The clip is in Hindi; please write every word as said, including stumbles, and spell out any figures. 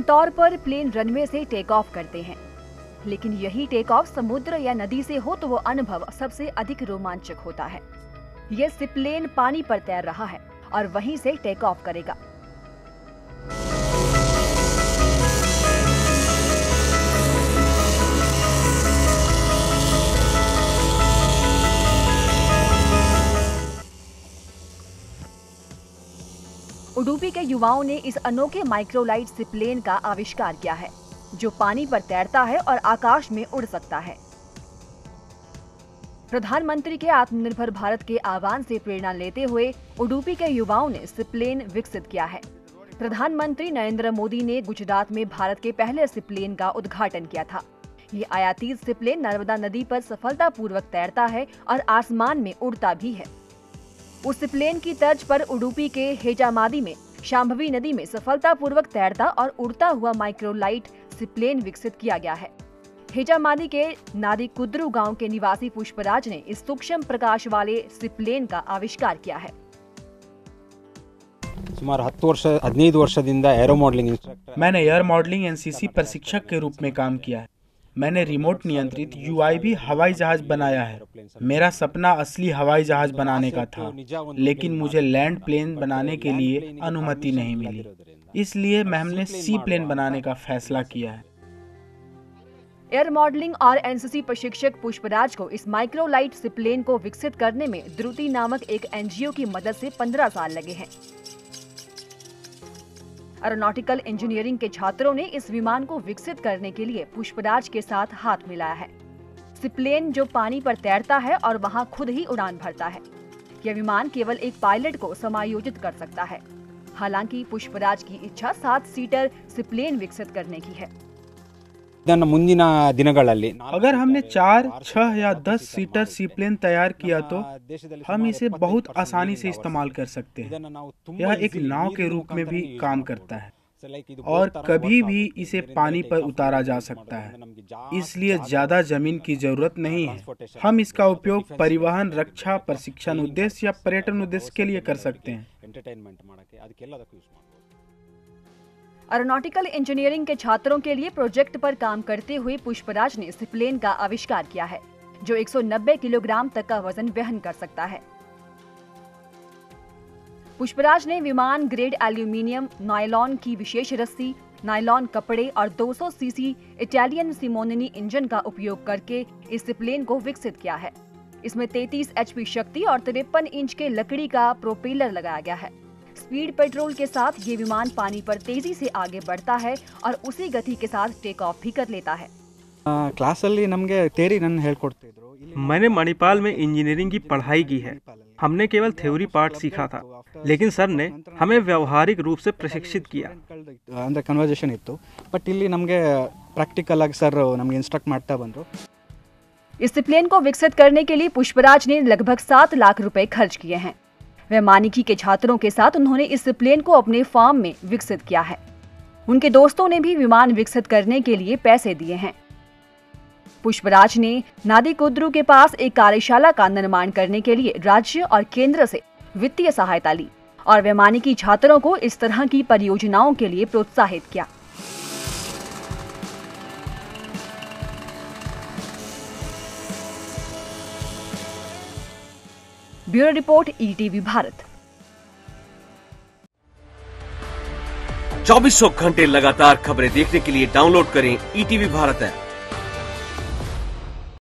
आमतौर पर प्लेन रनवे से टेक ऑफ करते हैं, लेकिन यही टेक ऑफ समुद्र या नदी से हो तो वो अनुभव सबसे अधिक रोमांचक होता है। ये सीप्लेन पानी पर तैर रहा है और वहीं से टेक ऑफ करेगा। उडुपी के युवाओं ने इस अनोखे माइक्रोलाइट सीप्लेन का आविष्कार किया है, जो पानी पर तैरता है और आकाश में उड़ सकता है। प्रधानमंत्री के आत्मनिर्भर भारत के आह्वान से प्रेरणा लेते हुए उडुपी के युवाओं ने सीप्लेन विकसित किया है। प्रधानमंत्री नरेंद्र मोदी ने गुजरात में भारत के पहले सीप्लेन का उद्घाटन किया था। ये आयातित सीप्लेन नर्मदा नदी पर सफलतापूर्वक तैरता है और आसमान में उड़ता भी है। उस सीप्लेन की तर्ज पर उडुपी के हेजामादी में शांभवी नदी में सफलतापूर्वक तैरता और उड़ता हुआ माइक्रोलाइट सीप्लेन विकसित किया गया है। हेजामादी के नादिकुद्रु गांव के निवासी पुष्पराज ने इस सूक्ष्म प्रकाश वाले सीप्लेन का आविष्कार किया है। सुमार हत्तु वर्ष हदिनैदु वर्षदिंद एरो मॉडलिंग इंस्ट्रक्टर। मैंने एयर मॉडलिंग एनसीसी प्रशिक्षक के रूप में काम किया है। मैंने रिमोट नियंत्रित यूआईवी हवाई जहाज बनाया है। मेरा सपना असली हवाई जहाज बनाने का था, लेकिन मुझे लैंड प्लेन बनाने के लिए अनुमति नहीं मिली, इसलिए हमने सी प्लेन बनाने का फैसला किया है। एयर मॉडलिंग और एनसीसी प्रशिक्षक पुष्पराज को इस माइक्रोलाइट सीप्लेन को विकसित करने में द्रुति नामक एक एनजीओ की मदद से पंद्रह साल लगे हैं। एरोनॉटिकल इंजीनियरिंग के छात्रों ने इस विमान को विकसित करने के लिए पुष्पराज के साथ हाथ मिलाया है। सीप्लेन जो पानी पर तैरता है और वहां खुद ही उड़ान भरता है। यह विमान केवल एक पायलट को समायोजित कर सकता है। हालांकि पुष्पराज की इच्छा सात सीटर सीप्लेन विकसित करने की है। अगर हमने चार, छह या दस सीटर सीप्लेन तैयार किया तो हम इसे बहुत आसानी से इस्तेमाल कर सकते हैं। यह एक नाव के रूप में भी काम करता है और कभी भी इसे पानी पर उतारा जा सकता है, इसलिए ज्यादा जमीन की जरूरत नहीं है। हम इसका उपयोग परिवहन, रक्षा, प्रशिक्षण उद्देश्य या पर्यटन उद्देश्य के लिए कर सकते हैं। एरोनॉटिकल इंजीनियरिंग के छात्रों के लिए प्रोजेक्ट पर काम करते हुए पुष्पराज ने सीप्लेन का आविष्कार किया है, जो एक सौ नब्बे किलोग्राम तक का वजन वहन कर सकता है। पुष्पराज ने विमान ग्रेड एल्यूमिनियम, नायलॉन की विशेष रस्सी, नायलॉन कपड़े और दो सौ सीसी इटालियन सिमोनिनी इंजन का उपयोग करके इस सीप्लेन को विकसित किया है। इसमें तैंतीस एचपी शक्ति और तिरपन इंच के लकड़ी का प्रोपेलर लगाया गया है। स्पीड पेट्रोल के साथ ये विमान पानी पर तेजी से आगे बढ़ता है और उसी गति के साथ टेक ऑफ भी कर लेता है। मैंने मणिपाल में इंजीनियरिंग की पढ़ाई की है। हमने केवल थ्योरी पार्ट सीखा था, लेकिन सर ने हमें व्यवहारिक रूप से प्रशिक्षित किया। इस सीप्लेन को विकसित करने के लिए पुष्पराज ने लगभग सात लाख रुपए खर्च किए हैं। वैमानिकी के छात्रों के साथ उन्होंने इस सीप्लेन को अपने फार्म में विकसित किया है। उनके दोस्तों ने भी विमान विकसित करने के लिए पैसे दिए हैं। पुष्पराज ने नादिकुद्रु के पास एक कार्यशाला का निर्माण करने के लिए राज्य और केंद्र से वित्तीय सहायता ली और वैमानिकी छात्रों को इस तरह की परियोजनाओं के लिए प्रोत्साहित किया। Bureau report, ETV Bharat. चौबीसों घंटे लगातार खबरें देखने के लिए डाउनलोड करें ईटीवी भारत ऐप।